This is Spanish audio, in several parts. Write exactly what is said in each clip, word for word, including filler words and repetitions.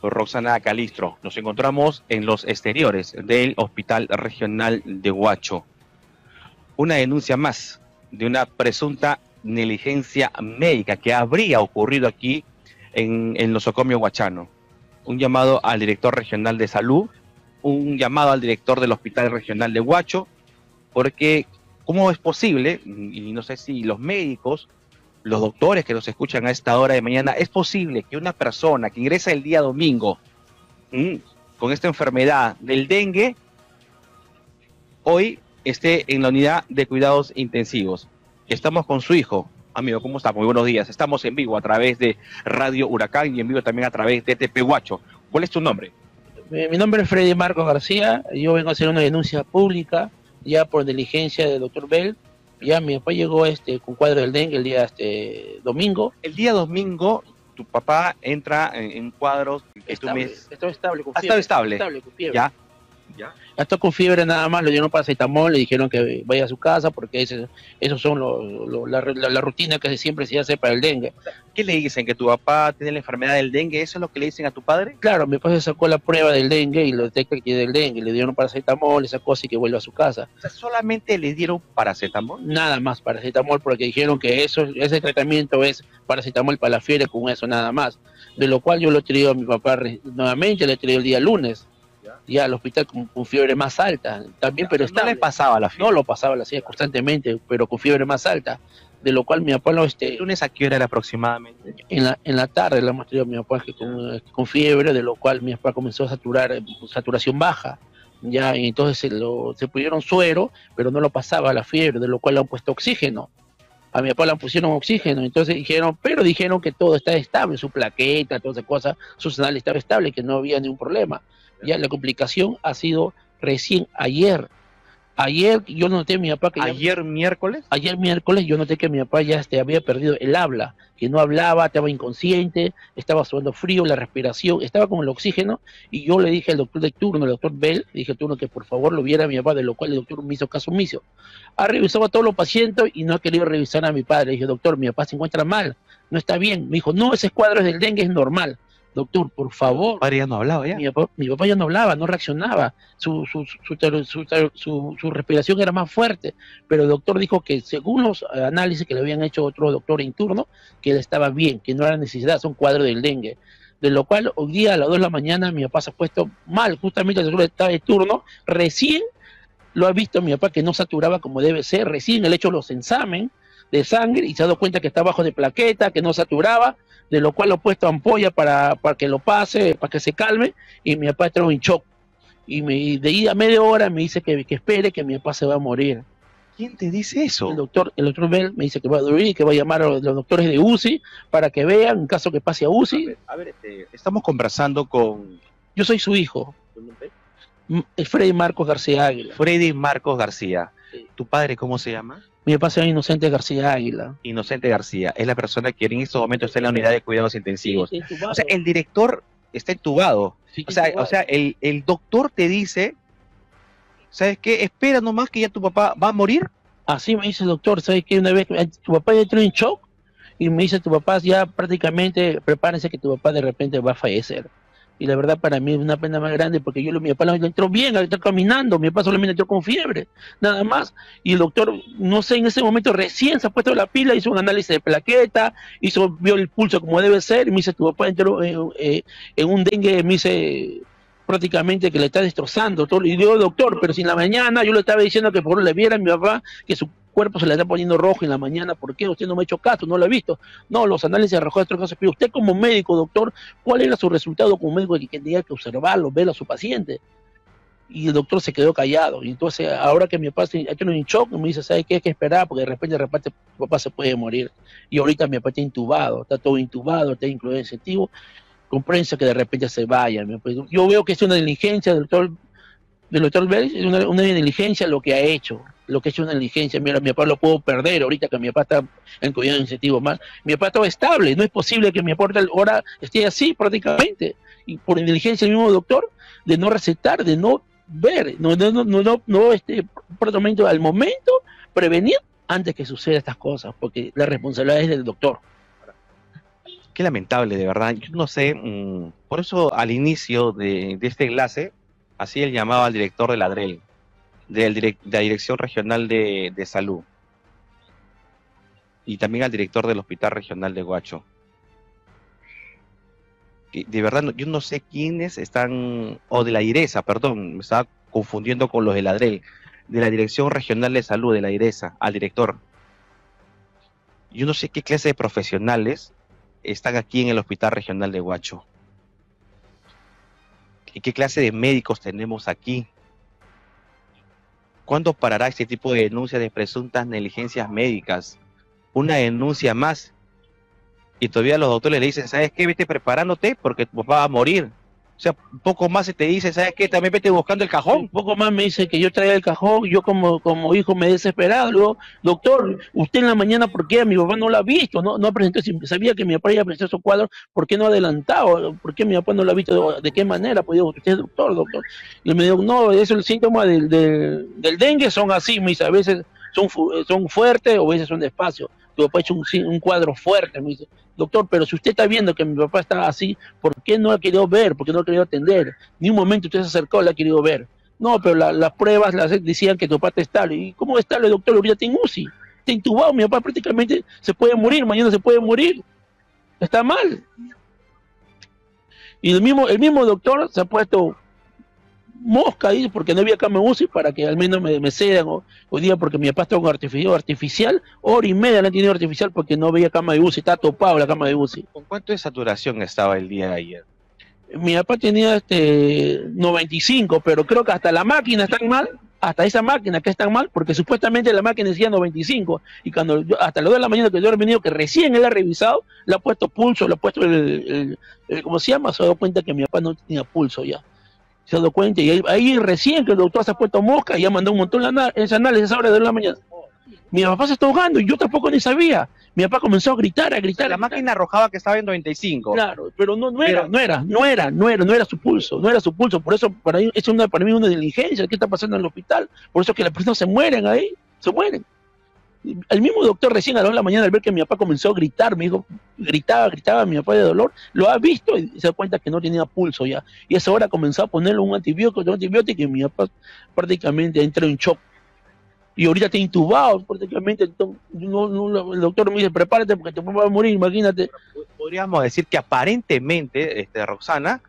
Roxana Calistro. Nos encontramos en los exteriores del Hospital Regional de Huacho. Una denuncia más de una presunta negligencia médica que habría ocurrido aquí en, en Nosocomio Huachano. Un llamado al director regional de salud, un llamado al director del Hospital Regional de Huacho, porque ¿cómo es posible? Y no sé si los médicos, los doctores que nos escuchan a esta hora de mañana, es posible que una persona que ingresa el día domingo mmm, con esta enfermedad del dengue, hoy esté en la unidad de cuidados intensivos. Estamos con su hijo. Amigo, ¿cómo está? Muy buenos días. Estamos en vivo a través de Radio Huracán y en vivo también a través de T P Huacho. ¿Cuál es tu nombre? Mi nombre es Freddy Marcos García. Yo vengo a hacer una denuncia pública ya por diligencia del doctor Bell. Ya mi papá llegó este, con cuadro del dengue el día este, domingo. El día domingo tu papá entra en, en cuadros que estable, tú me... Estaba estable, con ¿Ha fiebre. estado estable? Estable, con fiebre. Ya. Ya. Está con fiebre nada más, le dieron paracetamol, le dijeron que vaya a su casa porque ese, esos son lo, lo, la, la, la rutina que siempre se hace para el dengue. ¿Qué le dicen? ¿Que tu papá tiene la enfermedad del dengue? ¿Eso es lo que le dicen a tu padre? Claro, mi papá se sacó la prueba del dengue y lo detecta que tiene del dengue, le dieron paracetamol, le sacó así que vuelve a su casa. O sea, ¿solamente le dieron paracetamol? Nada más paracetamol porque dijeron que eso, ese tratamiento es paracetamol para la fiebre, con eso nada más. De lo cual yo lo he traído a mi papá nuevamente, le he traído el día lunes. Ya al hospital con, con fiebre más alta también, pero no le pasaba la fiebre. No lo pasaba la fiebre constantemente, pero con fiebre más alta, de lo cual mi papá no este ¿Lunes a qué hora era aproximadamente? En la, en la tarde le hemos traído a mi papá que con, con fiebre, de lo cual mi papá comenzó a saturar, saturación baja, ya, y entonces se, lo, se pusieron suero, pero no lo pasaba la fiebre, de lo cual le han puesto oxígeno. A mi papá le pusieron oxígeno, entonces dijeron, pero dijeron que todo está estable, su plaqueta, todas esas cosas, su señal estaba estable, que no había ningún problema. Ya la complicación ha sido recién ayer. Ayer yo noté a mi papá que... ¿Ayer ya, miércoles? Ayer miércoles yo noté que mi papá ya este, había perdido el habla, que no hablaba, estaba inconsciente, estaba sudando frío, la respiración, estaba con el oxígeno, y yo le dije al doctor de turno, el doctor Bell, le dije al turno que por favor lo viera a mi papá, de lo cual el doctor me hizo caso omiso. Ha revisado a todos los pacientes y no ha querido revisar a mi padre. Le dije, doctor, mi papá se encuentra mal, no está bien. Me dijo, no, ese cuadro es del dengue, es normal. Doctor, por favor. ¿Tu padre ya no hablaba ya? Mi papá, mi papá ya no hablaba, no reaccionaba, su, su, su, su, su, su respiración era más fuerte, pero el doctor dijo que según los análisis que le habían hecho otro doctor en turno, que él estaba bien, que no era necesidad, son cuadros del dengue. De lo cual hoy día a las dos de la mañana mi papá se ha puesto mal, justamente el doctor estaba de turno, recién lo ha visto mi papá que no saturaba como debe ser, recién él ha hecho los exámenes de sangre y se ha dado cuenta que está bajo de plaqueta, que no saturaba, de lo cual lo he puesto ampolla para, para que lo pase, para que se calme, y mi papá entró en shock. Y me, de ahí a media hora me dice que, que espere, que mi papá se va a morir. ¿Quién te dice eso? El doctor, el doctor Bell me dice que va a dormir y que va a llamar a los, los doctores de U C I para que vean, en caso que pase a U C I. A ver, a ver este, estamos conversando con... Yo soy su hijo. Es Freddy Marcos García Águila. Freddy Marcos García. Sí. ¿Tu padre cómo se llama? Mi papá se llama Inocente García Águila. Inocente García, es la persona que en estos momentos está en la unidad de cuidados intensivos. Sí, o sea, el director está entubado. Sí, o sea, entubado. o sea el, el doctor te dice, ¿sabes qué? Espera nomás que ya tu papá va a morir. Así me dice el doctor, ¿sabes qué? Una vez tu papá ya entró en shock y me dice, tu papá ya prácticamente, prepárense que tu papá de repente va a fallecer. Y la verdad para mí es una pena más grande porque yo, mi papá le entró bien, entró caminando, mi papá solamente entró con fiebre, nada más. Y el doctor, no sé, en ese momento recién se ha puesto la pila, hizo un análisis de plaqueta, hizo, vio el pulso como debe ser, y me dice, tu papá entró eh, eh, en un dengue, me dice, prácticamente que le está destrozando todo. Y digo, doctor, pero si en la mañana yo le estaba diciendo que por favor le viera a mi papá que su cuerpo se le está poniendo rojo en la mañana, ¿por qué? Usted no me ha hecho caso, no lo ha visto. No, los análisis arrojaron otras cosas, pero usted como médico, doctor, ¿cuál era su resultado como médico que tenía que observarlo, verlo a su paciente? Y el doctor se quedó callado. Y entonces, ahora que mi papá se ha tenido un shock, me dice, ¿sabe qué? Hay que esperar, porque de repente, de repente, mi papá se puede morir. Y ahorita mi papá está intubado, está todo intubado, está incluido en incentivo, con prensa que de repente se vaya. Yo veo que es una diligencia del doctor, del doctor Vélez, es una, una diligencia lo que ha hecho, lo que ha hecho una diligencia. Mira, mi papá lo puedo perder ahorita que mi papá está en cuidado incentivo más. Mi papá estaba estable, no es posible que mi papá ahora esté así prácticamente. Y por diligencia del mismo doctor, de no recetar, de no ver, no, no, no, no, no, no este, prácticamente al momento, prevenir antes que suceda estas cosas, porque la responsabilidad es del doctor. Qué lamentable, de verdad. Yo no sé, mmm, por eso al inicio de, de este enlace, así él llamaba al director de la D R E L, del direct, de la Dirección Regional de, de Salud, y también al director del Hospital Regional de Huacho. Que de verdad, yo no sé quiénes están, o de la IRESA, perdón, me estaba confundiendo con los de la D R E L, de la Dirección Regional de Salud, de la IRESA, al director. Yo no sé qué clase de profesionales están aquí en el Hospital Regional de Huacho. ¿Y qué clase de médicos tenemos aquí? ¿Cuándo parará este tipo de denuncias de presuntas negligencias médicas? Una denuncia más. Y todavía los doctores le dicen, ¿sabes qué? Vete preparándote porque tu papá va a morir. O sea, un poco más se te dice, ¿sabes qué? También vete buscando el cajón. Un poco más me dice que yo traía el cajón, yo como, como hijo me he desesperado. Luego, doctor, usted en la mañana, ¿por qué? Mi papá no lo ha visto, no, no presentó, sabía que mi papá iba a presentar esos cuadros, ¿por qué no ha adelantado? ¿Por qué mi papá no lo ha visto? ¿De qué manera? Pues digo, usted es doctor, doctor. Y me dijo, no, eso es el síntoma del, del, del dengue, son así, me dice, a veces son, son fuertes o a veces son despacios. Tu papá ha hecho un, un cuadro fuerte, me dice, doctor, pero si usted está viendo que mi papá está así, ¿por qué no ha querido ver? ¿Por qué no ha querido atender? Ni un momento usted se acercó, le ha querido ver. No, pero la, las pruebas las decían que tu papá está estable. ¿Y cómo está estable, doctor? Ahorita está en U C I, está intubado, mi papá prácticamente se puede morir, mañana se puede morir. Está mal. Y el mismo, el mismo doctor se ha puesto mosca ahí porque no había cama U C I para que al menos me, me cedan o, hoy día porque mi papá está con artificial, artificial, hora y media la han tenido artificial porque no había cama de U C I, está topado la cama de U C I. ¿Con cuánto de saturación estaba el día de ayer? Mi papá tenía este noventa y cinco, pero creo que hasta la máquina está mal, hasta esa máquina que está mal, porque supuestamente la máquina decía noventa y cinco, y cuando yo, hasta las dos de la mañana que yo he venido, que recién él ha revisado, le ha puesto pulso, le ha puesto el, el, el ¿cómo se llama? Se ha dado cuenta que mi papá no tenía pulso ya. Se ha dado cuenta, y ahí, ahí recién que el doctor se ha puesto mosca y ha mandado un montón de ese análisis ahora de la mañana. Mi papá se está ahogando y yo tampoco ni sabía. Mi papá comenzó a gritar, a gritar. O sea, la a gritar. máquina arrojaba que estaba en noventa y cinco. Claro, pero no, no era, pero, no era, no era, no era, no era su pulso, no era su pulso. Por eso para mí es una, para mí una diligencia. ¿Qué está pasando en el hospital? Por eso que las personas se mueren ahí, se mueren. El mismo doctor recién a las dos de la mañana al ver que mi papá comenzó a gritar, me dijo, gritaba, gritaba mi papá de dolor, lo ha visto y se da cuenta que no tenía pulso ya. Y a esa hora comenzó a ponerle un antibiótico, un antibiótico y mi papá prácticamente entró en shock. Y ahorita está intubado prácticamente, no, no, el doctor me dice, prepárate porque tu papá va a morir, imagínate. Podríamos decir que aparentemente, este, Roxana,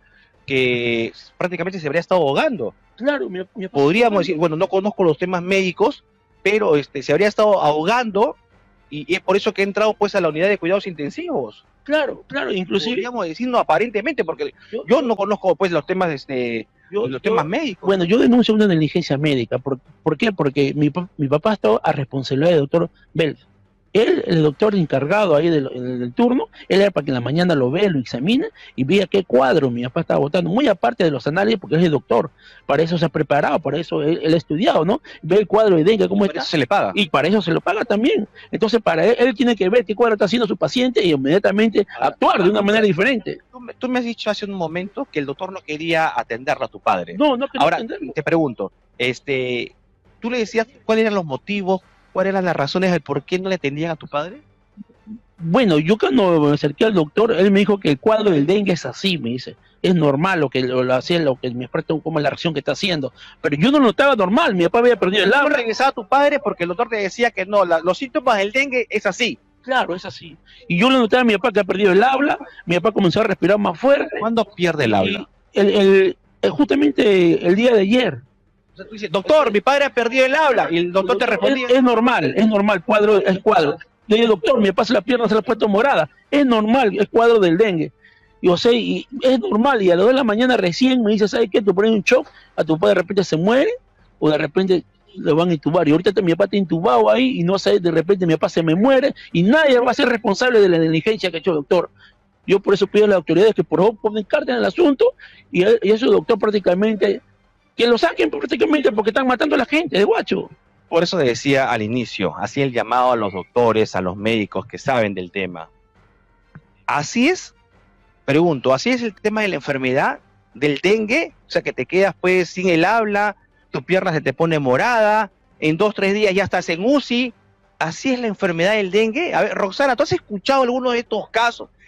que prácticamente se habría estado ahogando. Claro, mi, mi papá podríamos decir, bueno, no conozco los temas médicos, pero este, se habría estado ahogando y, y es por eso que ha entrado pues a la unidad de cuidados intensivos. Claro, claro, inclusive. Podríamos decir no aparentemente, porque yo, yo no conozco pues los temas este, yo, los temas yo, médicos. Bueno, yo denuncio una negligencia médica. ¿Por, ¿por qué? Porque mi, mi papá estaba a responsabilidad del doctor Bell. Él, el doctor encargado ahí del, del turno, él era para que en la mañana lo vea, lo examine y vea qué cuadro mi papá estaba botando, muy aparte de los análisis, porque él es el doctor, para eso se ha preparado, para eso él, él ha estudiado, ¿no? Ve el cuadro de dengue, cómo está. Para eso se le paga. Y para eso se lo paga también. Entonces, para él, él tiene que ver qué cuadro está haciendo su paciente y inmediatamente ah, actuar ah, de una manera diferente. Tú me, tú me has dicho hace un momento que el doctor no quería atenderlo a tu padre. No, no quería Ahora, atenderlo. Te pregunto, este, ¿tú le decías cuáles eran los motivos? ¿Cuáles eran las razones del por qué no le atendían a tu padre? Bueno, yo cuando me acerqué al doctor, él me dijo que el cuadro del dengue es así, me dice. Es normal lo que lo, lo hacía, lo que mi experto como la reacción que está haciendo. Pero yo no lo notaba normal, mi papá había perdido el habla. No regresaba a tu padre porque el doctor te decía que no, la, los síntomas del dengue es así. Claro, es así. Y yo lo notaba a mi papá que ha perdido el habla, mi papá comenzó a respirar más fuerte. ¿Cuándo pierde el habla? El, el, el, justamente el día de ayer. O sea, tú dices, doctor, mi padre ha perdido el habla, y el doctor te respondía. Es, es normal, es normal, cuadro, es cuadro. Yo digo, doctor, mi papá se la pierna se la ha puesto morada. Es normal, es cuadro del dengue. Y, o sea, y es normal, y a las dos de la mañana recién me dice, ¿sabes qué? Tú pones un shock, a tu papá de repente se muere, o de repente lo van a intubar. Y ahorita mi papá está intubado ahí, y no sé, de repente mi papá se me muere, y nadie va a ser responsable de la negligencia que ha hecho el doctor. Yo por eso pido a las autoridades que por favor pongan carta en el asunto, y, y ese doctor prácticamente... que lo saquen prácticamente porque están matando a la gente de Huacho. Por eso decía al inicio, así el llamado a los doctores, a los médicos que saben del tema. ¿Así es? Pregunto, ¿así es el tema de la enfermedad del dengue? O sea, que te quedas pues sin el habla, tu pierna se te pone morada, en dos, tres días ya estás en U C I. ¿Así es la enfermedad del dengue? A ver, Roxana, ¿tú has escuchado alguno de estos casos?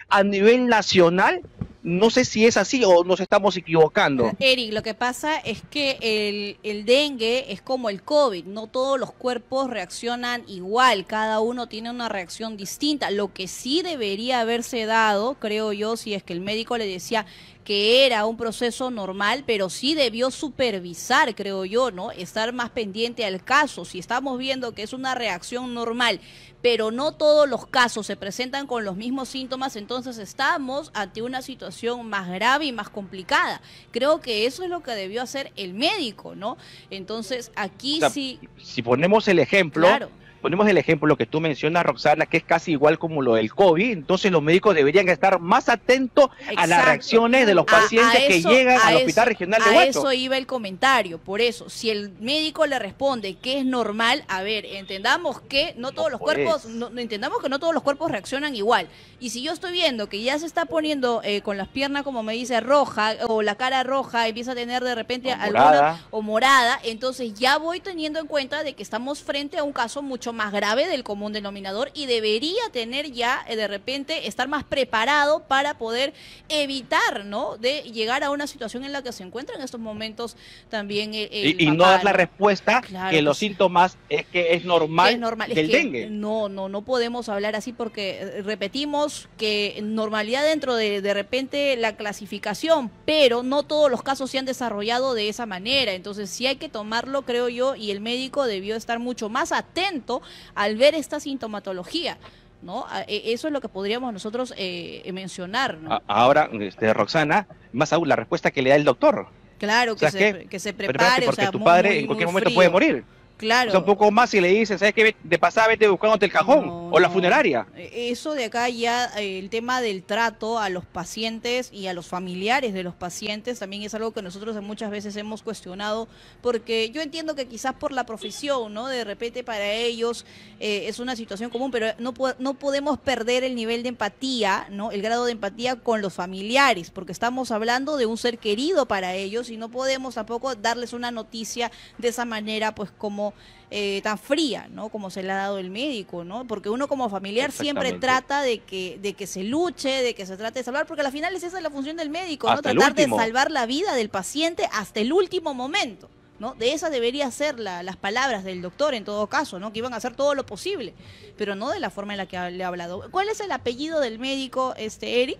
a nivel nacional. No sé si es así o nos estamos equivocando. Eric, lo que pasa es que el, el dengue es como el COVID, no todos los cuerpos reaccionan igual, cada uno tiene una reacción distinta. Lo que sí debería haberse dado, creo yo, si es que el médico le decía que era un proceso normal, pero sí debió supervisar, creo yo, ¿no? Estar más pendiente al caso. Si estamos viendo que es una reacción normal, pero no todos los casos se presentan con los mismos síntomas, entonces estamos ante una situación más grave y más complicada. Creo que eso es lo que debió hacer el médico, ¿no? Entonces, aquí o sea, sí... Si ponemos el ejemplo... Claro. Ponemos el ejemplo, lo que tú mencionas, Roxana, que es casi igual como lo del COVID, entonces los médicos deberían estar más atentos Exacto. a las reacciones de los pacientes a, a eso, que llegan al Hospital Regional de Huacho. A eso iba el comentario, por eso, si el médico le responde que es normal, a ver, entendamos que no todos no los pues. cuerpos, no, entendamos que no todos los cuerpos reaccionan igual, y si yo estoy viendo que ya se está poniendo eh, con las piernas, como me dice, roja, o la cara roja, empieza a tener de repente o alguna, morada. o morada, entonces ya voy teniendo en cuenta de que estamos frente a un caso mucho más grave del común denominador y debería tener ya eh, de repente estar más preparado para poder evitar, ¿no? De llegar a una situación en la que se encuentra en estos momentos también el, el y, y no dar la respuesta claro que, que los sí. síntomas es que es normal, es normal del es que dengue. No, no, no podemos hablar así porque eh, repetimos que normalidad dentro de de repente la clasificación, pero no todos los casos se han desarrollado de esa manera, entonces sí hay que tomarlo, creo yo, y el médico debió estar mucho más atento al ver esta sintomatología, ¿no? Eso es lo que podríamos nosotros eh, mencionar, ¿no? Ahora, este, Roxana, más aún la respuesta que le da el doctor. Claro, o sea, que, se, que, que se prepare, porque o sea, tu muy, padre muy, en cualquier muy momento frío. puede morir. Claro. O sea, un poco más si le dicen, ¿sabes qué? De pasada vete buscándote el cajón no, o la no. funeraria. Eso de acá ya, eh, el tema del trato a los pacientes y a los familiares de los pacientes también es algo que nosotros muchas veces hemos cuestionado, porque yo entiendo que quizás por la profesión, ¿no? De repente para ellos eh, es una situación común, pero no, no podemos perder el nivel de empatía, ¿no? El grado de empatía con los familiares, porque estamos hablando de un ser querido para ellos y no podemos tampoco darles una noticia de esa manera, pues como... Eh, tan fría, ¿no? Como se le ha dado el médico, ¿no? Porque uno como familiar siempre trata de que de que se luche, de que se trate de salvar, porque al final es esa la función del médico, ¿no? Tratar de salvar la vida del paciente hasta el último momento, ¿no? De esa debería ser la, las palabras del doctor en todo caso, ¿no? Que iban a hacer todo lo posible, pero no de la forma en la que le ha hablado. ¿Cuál es el apellido del médico, este Eric?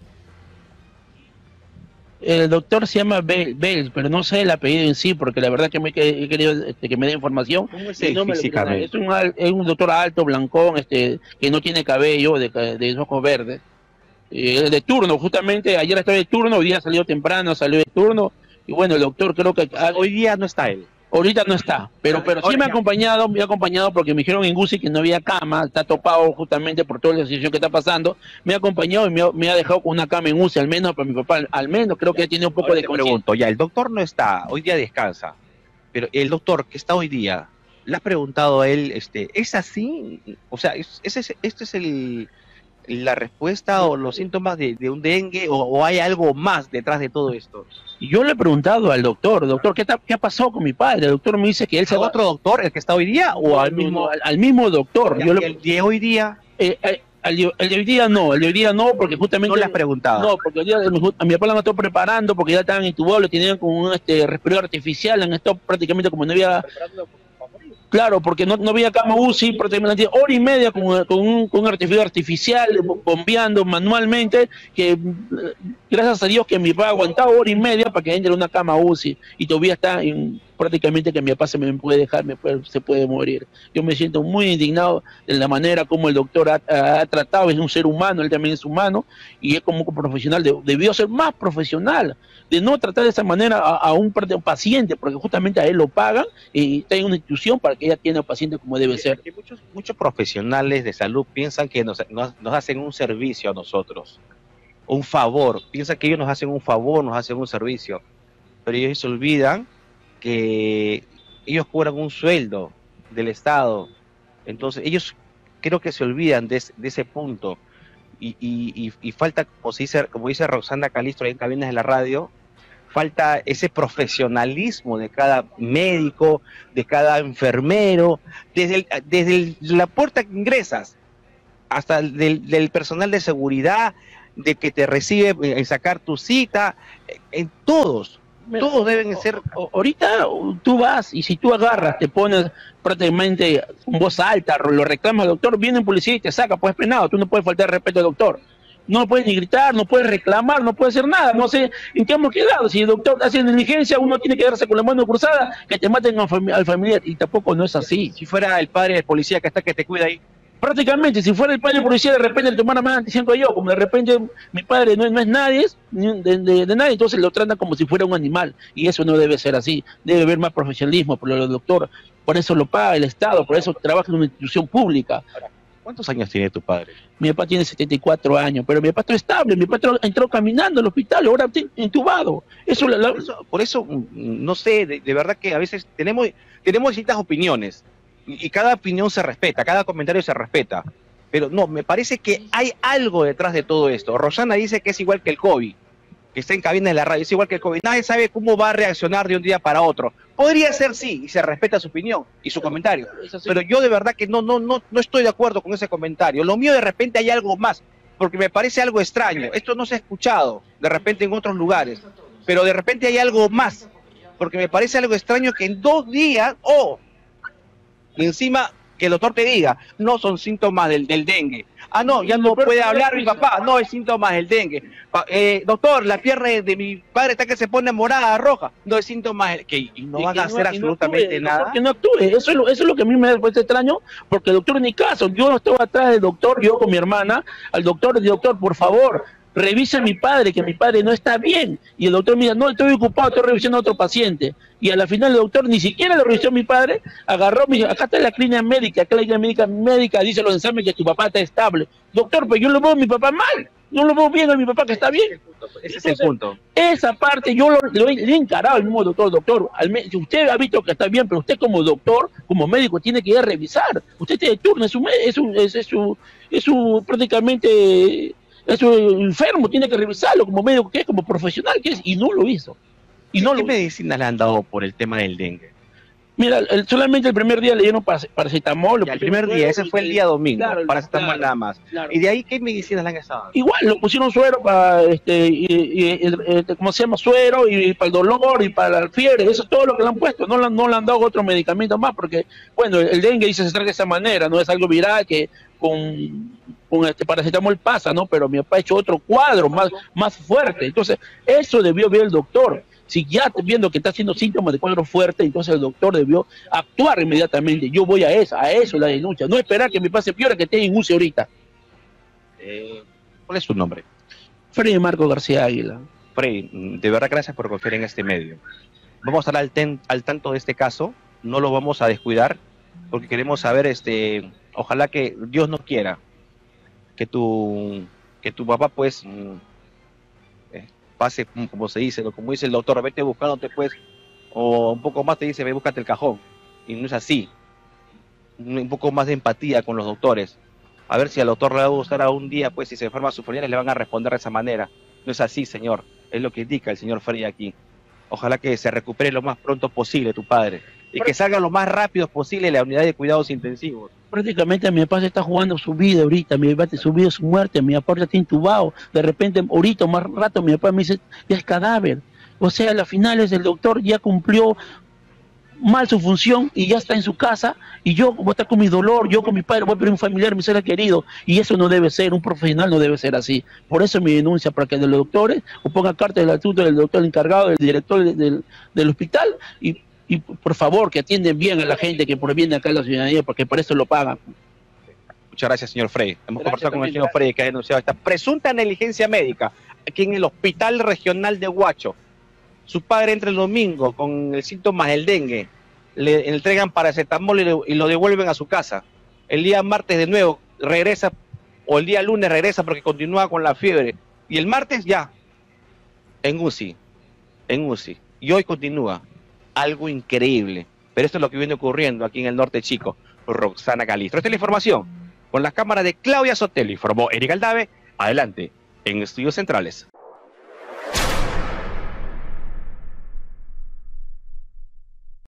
El doctor se llama Bell, pero no sé el apellido en sí, porque la verdad que me he querido este, que me dé información. ¿Cómo es, no físicamente? Es un, es un doctor alto, blancón, este, que no tiene cabello, de, de ojos verdes. Eh, de turno, justamente ayer estaba de turno, hoy día salió temprano, salió de turno, y bueno, el doctor creo que... Hoy día no está él. Ahorita no está, pero pero sí me ha acompañado, me ha acompañado porque me dijeron en G U S I que no había cama, está topado justamente por toda la situación que está pasando, me ha acompañado y me ha, me ha dejado con una cama en U C I, al menos para mi papá, al menos creo que ya tiene un poco Ahora de te conciencia. pregunto, ya, el doctor no está, hoy día descansa, pero el doctor que está hoy día, le ha preguntado a él, este, ¿es así? O sea, ¿es, es, es, ¿este es el... la respuesta o los síntomas de, de un dengue o, o hay algo más detrás de todo esto? Y yo le he preguntado al doctor, doctor, ¿qué, ta, ¿qué ha pasado con mi padre? El doctor me dice que él se va... ¿Otro doctor, el que está hoy día o no, al mismo? No, al, al mismo doctor. Yo yo le... ¿El de hoy día? Eh, eh, el, de, el de hoy día no, el de hoy día no, porque justamente... ¿No le has preguntado? No, porque el día, a mi papá la estado preparando porque ya estaban intubados, le tenían con un este, respirador artificial, han estado prácticamente como no había... Claro, porque no, no había cama U C I, prácticamente hora y media con, con, un, con un respirador artificial, bombeando manualmente, que gracias a Dios que mi papá ha aguantado hora y media para que entre una cama U C I, y todavía está en, prácticamente que mi papá se me puede dejar, me puede, se puede morir. Yo me siento muy indignado de la manera como el doctor ha, ha tratado, es un ser humano, él también es humano, y es como un profesional, de, debió ser más profesional, de no tratar de esa manera a, a un, un paciente, porque justamente a él lo pagan y está en una institución para que ella atienda al paciente como debe ser. Muchos, muchos profesionales de salud piensan que nos, nos, nos hacen un servicio a nosotros, un favor, piensan que ellos nos hacen un favor, nos hacen un servicio, pero ellos se olvidan que ellos cobran un sueldo del Estado, entonces ellos creo que se olvidan de, de ese punto. Y, y, y, y falta, como, se dice, como dice Roxana Calistro ahí en Cabinas de la Radio, falta ese profesionalismo de cada médico, de cada enfermero, desde, el, desde el, la puerta que ingresas hasta el, del, del personal de seguridad, de que te recibe en sacar tu cita, en todos. Mira, Todos deben ser... o- ahorita tú vas y si tú agarras, te pones prácticamente con voz alta, lo reclamas al doctor, viene un policía y te saca, pues penado, tú no puedes faltar el respeto al doctor. No puedes ni gritar, no puedes reclamar, no puedes hacer nada. No sé en qué hemos quedado. Si el doctor hace negligencia, uno tiene que quedarse con la mano cruzada, que te maten al, fami al familiar. Y tampoco no es así. Si fuera el padre del policía que está que te cuida ahí. Prácticamente, si fuera el padre policía, de repente le tomara más atención que yo, como de repente mi padre no, no es nadie, ni de, de, de nadie, entonces lo tratan como si fuera un animal, y eso no debe ser así, debe haber más profesionalismo, por el doctor, por eso lo paga el Estado, por eso trabaja en una institución pública. ¿Cuántos años tiene tu padre? Mi papá tiene setenta y cuatro años, pero mi papá está estable, mi papá entró caminando al hospital, ahora está entubado. Eso, la, la... Por eso, por eso, no sé, de, de verdad que a veces tenemos, tenemos distintas opiniones. Y cada opinión se respeta, cada comentario se respeta, pero no, me parece que hay algo detrás de todo esto. Rosana dice que es igual que el COVID, que está en cabina de la radio, es igual que el COVID, nadie sabe cómo va a reaccionar de un día para otro. Podría ser sí, y se respeta su opinión y su comentario, pero yo de verdad que no, no, no, no estoy de acuerdo con ese comentario. Lo mío de repente hay algo más, porque me parece algo extraño, esto no se ha escuchado de repente en otros lugares, pero de repente hay algo más, porque me parece algo extraño que en dos días, oh, y encima que el doctor te diga, no son síntomas del, del dengue. Ah, no, ya no puede hablar mi papá, no es síntomas del dengue. Pa, eh, doctor, la pierna de mi padre está que se pone morada, roja, no es síntomas del... que y no van a hacer absolutamente nada. Que no actúe, eso es, lo, eso es lo que a mí me parece extraño, porque el doctor ni caso, yo estaba atrás del doctor, yo con mi hermana, al doctor, el doctor, por favor, revisa a mi padre, que mi padre no está bien. Y el doctor me dice, no, estoy ocupado, estoy revisando a otro paciente. Y a la final el doctor ni siquiera lo revisó a mi padre, agarró, me dijo, acá está la clínica médica, acá la clínica médica, médica dice los exámenes que tu papá está estable. Doctor, pero yo lo veo a mi papá mal, no lo veo bien a mi papá que está bien. Ese es el punto. Esa parte yo lo, lo he, le he encarado al mismo doctor, doctor, al me, si usted ha visto que está bien, pero usted como doctor, como médico, tiene que ir a revisar. Usted tiene turno, es su, es su, es, es su, es su prácticamente... es un enfermo, tiene que revisarlo como médico que es, como profesional que es, y no lo hizo. Y no ¿Qué lo... medicinas le han dado por el tema del dengue? Mira, el, solamente el primer día le dieron paracetamol. Ya, el primer día, ese fue el día domingo, claro, paracetamol claro, nada más. Claro. ¿Y de ahí qué medicinas le han estado dando? Igual, lo pusieron suero para, este, y, y, y, ¿cómo se llama? Suero, y, y para el dolor, y para la fiebre, eso es todo lo que le han puesto, no, no le han dado otro medicamento más, porque, bueno, el dengue dice se trata de esa manera, no es algo viral que con, con este paracetamol pasa, ¿no? Pero mi papá ha hecho otro cuadro más, más fuerte, entonces, eso debió ver el doctor. Si ya viendo que está haciendo síntomas de cuadro fuerte, entonces el doctor debió actuar inmediatamente. Yo voy a eso, a eso la denuncia. No esperar que me pase peor que esté en U C I ahorita. Eh, ¿Cuál es su nombre? Freddy Marco García Águila. Freddy, de verdad gracias por confiar en este medio. Vamos a estar al, ten, al tanto de este caso, no lo vamos a descuidar, porque queremos saber, este, ojalá que Dios no quiera que tu, que tu papá pues... pase, como se dice, como dice el doctor, vete buscándote pues, o un poco más te dice, ve, búscate el cajón, y no es así. Un poco más de empatía con los doctores, a ver si al doctor le va a gustar a un día, pues si se enferma a sus familiares le van a responder de esa manera. No es así, señor, es lo que indica el señor Freddy aquí. Ojalá que se recupere lo más pronto posible tu padre, y que salga lo más rápido posible la unidad de cuidados intensivos. Prácticamente mi papá se está jugando su vida ahorita, mi papá su vida, su muerte, mi papá ya está intubado, de repente ahorita más rato mi papá me dice, ya es cadáver, o sea, a las finales el doctor ya cumplió mal su función y ya está en su casa, y yo voy a estar con mi dolor, yo con mi padre, voy a perder un familiar, mi ser querido, y eso no debe ser, un profesional no debe ser así. Por eso mi denuncia, para que de los doctores, o ponga carta del asunto del doctor encargado, del director del, del, del hospital, y y por favor que atienden bien a la gente que proviene acá a la ciudadanía, porque por eso lo pagan. Muchas gracias, señor Frey. Hemos Gracias conversado con el también, señor Frey, que ha denunciado esta presunta negligencia médica aquí en el Hospital Regional de Huacho. Su padre entra el domingo con el síntomas del dengue, le entregan paracetamol y, le, y lo devuelven a su casa. El día martes de nuevo regresa, o el día lunes regresa porque continúa con la fiebre. Y el martes ya, en U C I, en U C I. Y hoy continúa. Algo increíble, pero esto es lo que viene ocurriendo aquí en el norte chico. Roxana Calistro. Esta es la información con las cámaras de Claudia Sotelo, informó Eric Aldave. Adelante en Estudios Centrales.